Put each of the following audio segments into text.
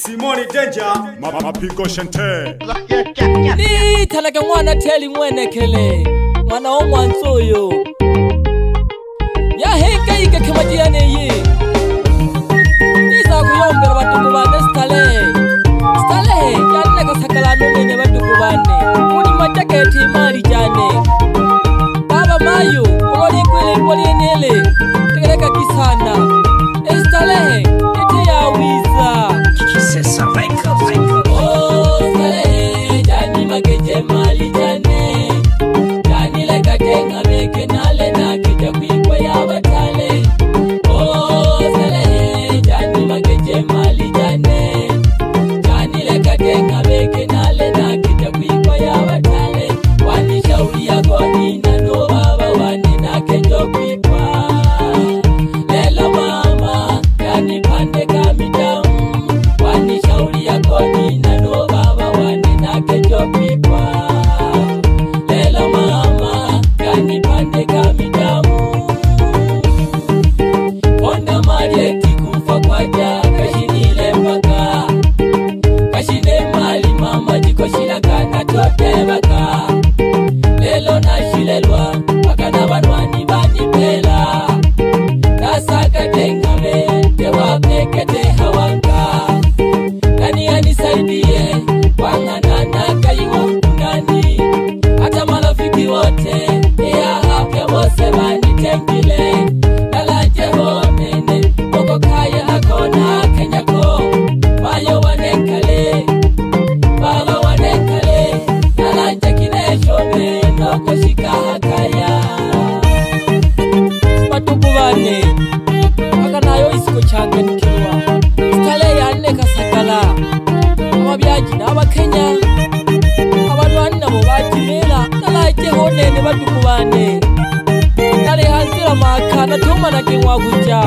Simoni Danger Mapigo Shante Ni talaga mwana teli mwene kele mwana o mwansoyo ya heka ika kamajiane yi Nisa kuyombera batuku bane Stale yanne kasakala nune batuku bane Kuni mataketi mali jane Baba mayo Uloli kwele kwele nele Tegereka kisana Stale ete ya wiza Kikisesa Reka Oh Stale jani mageje mali jane Jani leka tenga meke nale na kita kuikwa ya batale Oh Stale jani mageje mali jane Jani leka tenga meke nale na kita kuikwa ya batale Wani shauri ya goni na no baba wani na kejo kuikwa Lela mama jani pande kamidamu Wani shauri ya goni na no baba wani na kejo kuikwa Lela mama jani pande kamidamu Onda marieti kufa kwa ja kashinile mpaka Kashine mali mama jiko shilakana tote baka Lelo na shilelwa wakana banwani bani pela Nasaka tengame tewa pekete hawanka Nani anisaidie wangana na kaiwa kunani Hata malafiki wote ya hapya wose bani tengile Nalaje honene Moko kaya akona kenyako Mayo wanekale Baba wanekale Nalaje kineshone Noko shika hakaya Batuku bane Wakanayo isiko change nikirwa Stale yanne kasakala Ababyaji n'abakenya Abalwani nabo bajimera Nalaje honene batuku bane Nale hazira makana tuma na kenwa kuja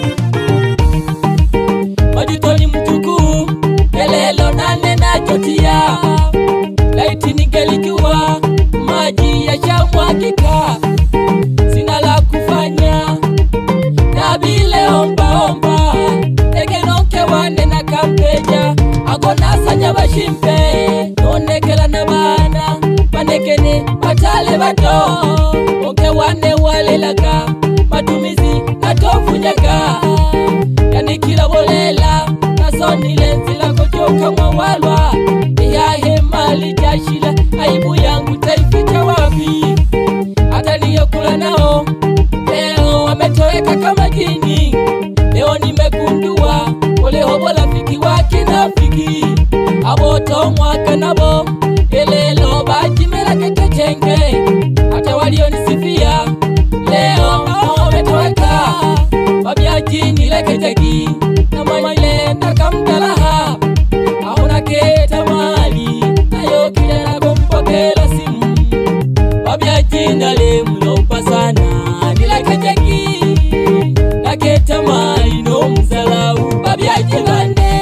Majutoni mtuku Elelo nane na chotia Laiti ningelijua Maji ya shamwakika Sina la kufanya Nabile omba Eke nonke wane na kampeja Agona sanya bashimpe Nonekela na bana Manekene batale bato Oke wane wale laka Matumizi natofunyaka Yani kila bolela Nasonile nzila kochoka mwawalwa Iyahe mali jashila Aibu yangu taificha wapi Hata niyo kula nao Leo wametoweka kama jini Leo nimegundua Ole hobola fiki wake na fiki Aboto mwaka nabo Elelo bajimela ketechenge Hata walio nisifia Leo wametoweka Wabia jini leke jagi Na maile nakamdalaha Auna keta mali Ayo kile na kumpokela simu Wabia jina le mlompa sana Nileke jagi Na keta mali no mzalau Wabia jibane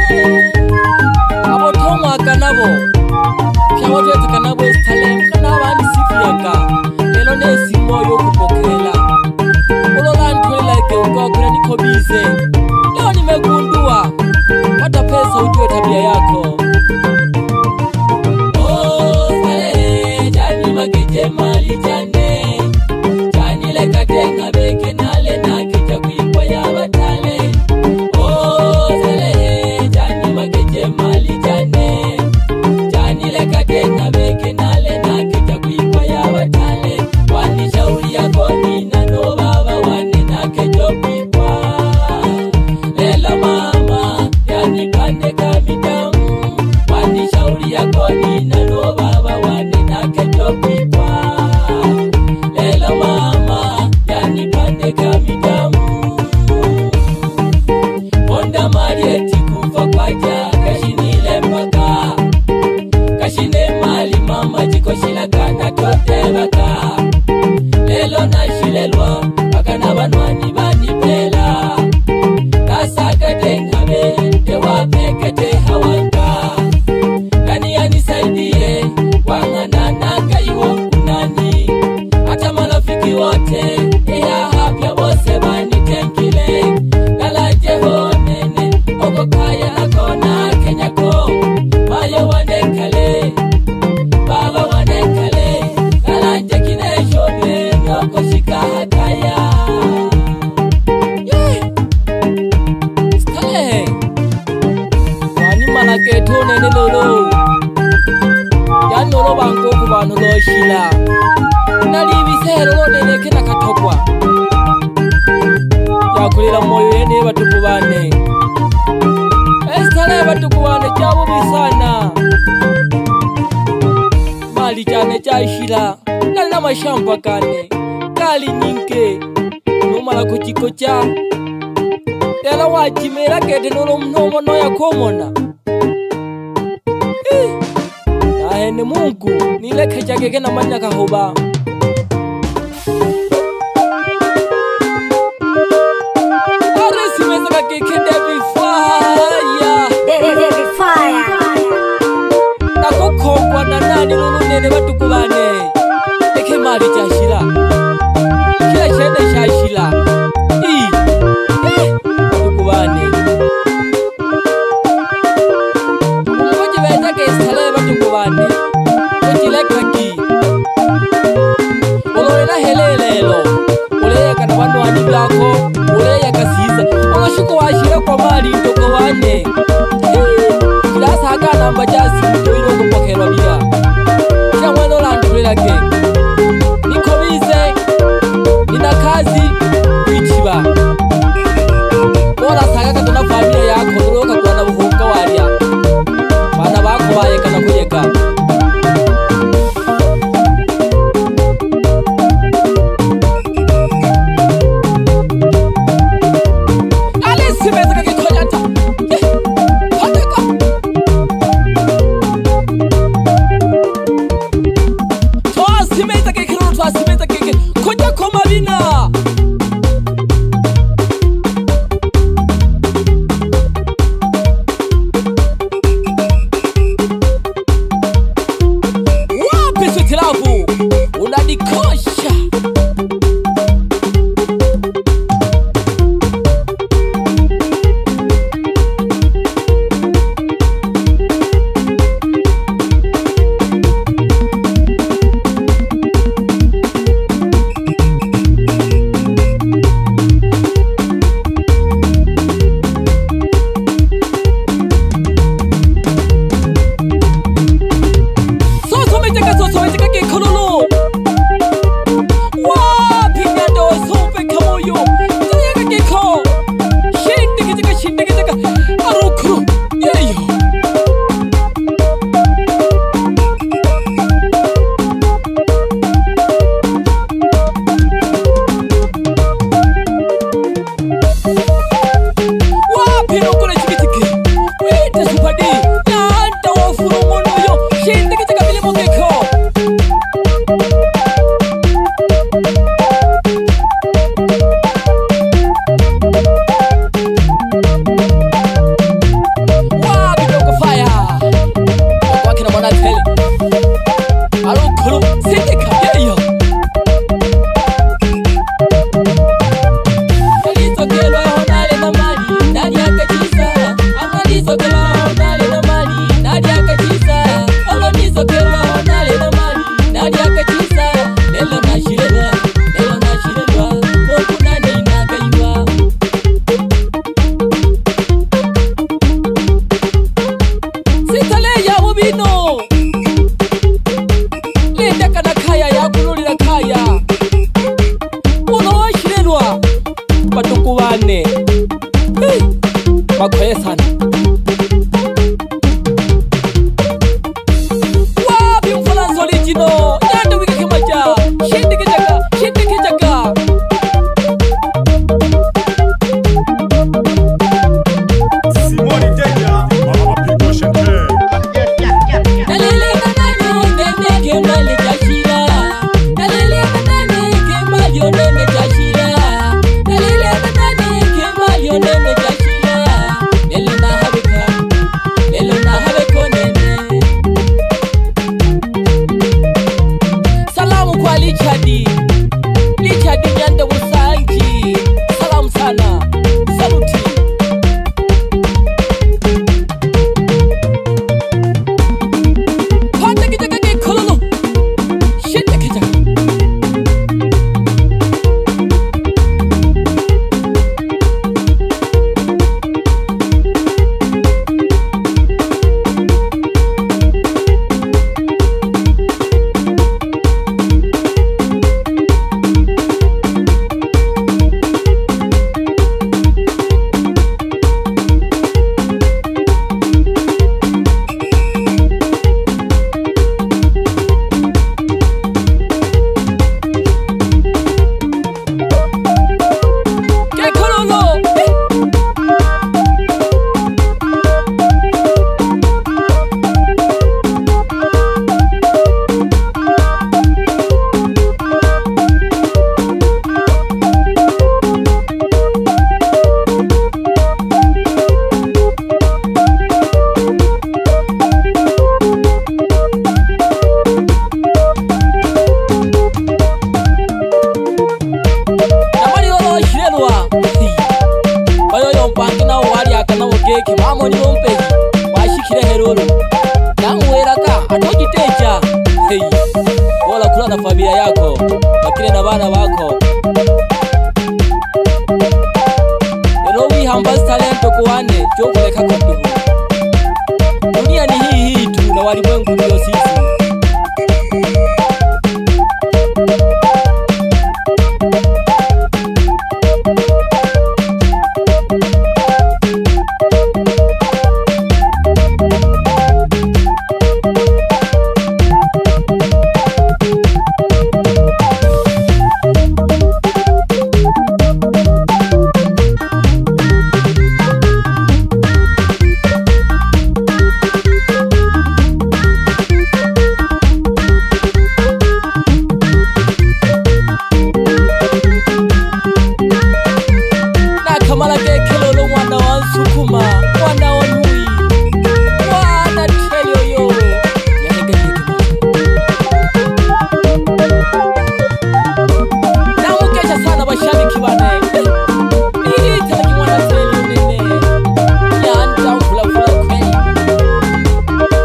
Abo tomwa kanabo Pia watu wetu kanabo Stale Mkanaba nisifiyaka Lelo nesi moyo kupokela Ulola ntwela ike ukokura niko bize Leo nimegundua Wata pesa ujue tabia yako Oh Stale Jani mageje mali jane Jani leka tenga beke nale na kita kuikwa ya batale Oh Stale Jani mageje mali jane Jani leka tenga beke nale na kita kuikwa ya batale Wani shauri ya goni na no baba wani na kejo kuikwa Lela mama yani pande kamidamu Wani shauri ya goni na no baba wani na kejo kuikwa Lela mama yani pande kamidamu Onda marieti kufa kwaja kashinile mpaka Kashine mali mama jiko shilakana tote baka Lelo na shilelwa Wakana banwani bani pela Kasaka tengame Tewa pekete hawanka Kani anisaidie Wangana na kaiwa kunani Hata malafiki wote Eya hapya bose bani tenkile Nalaje honene Oko kaya akona nene lolo ya nolo bango ku bantu lo shila nali bisero lo nene kena katokwa ya kulira moyo yene batuku bane estale batuku bane chabo bisana mali cyane cyashira nalina mashamba kane kali nyinke numala kuchikocha yala wachimera kete nolo mnomo no yakomona ni Mungu nile kachake na manya kahoba aresi meza kake David Fire nako kongwa na nani lulu nene batuku bane eke mali chashira kila chene chashira batuku bane umoje beza ke sale batuku bane yako uleya kasiza ongashuko washira kwa mali ndoko wane kila saga namba jasi ndoiro kupokerwa bia kya mwendo landulira ke niko bize nina kazi kwichiba bora saga katona familia yako uroka kwana buhunga walia bana bako bayeka na kuyeka Nene keke mamo ni ompe washikire heroro namuweraka atogiteja hey wala kula na familia yako bakire na bana bako Rowi hambas talento kuane chokuleka kwa dunia ni hii tu na walimwengu ndio sisi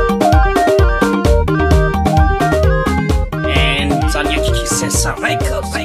Sanya Kiki Sessa Records.